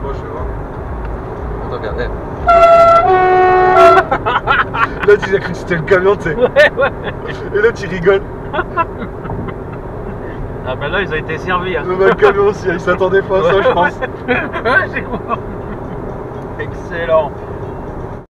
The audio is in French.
Bon, je vais voir. Attends, regarde. Là, tu as cru que c'était le camion, tu sais. Ouais, ouais. Et là, tu rigoles. Ah bah là, ils ont été servis. Hein. Le camion aussi, il s'attendait pas à ça, je pense. Ouais, j'ai compris. Excellent.